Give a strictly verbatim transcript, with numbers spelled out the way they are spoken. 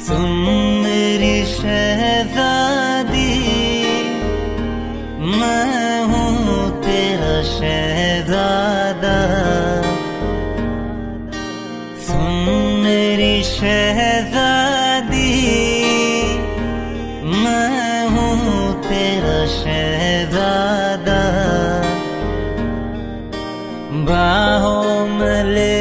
सुन मेरी शहजादी, मैं हूँ तेरा शहजादा। सुन मेरी शहजादी, मैं हूँ तेरा शहजादा। बाहों में ले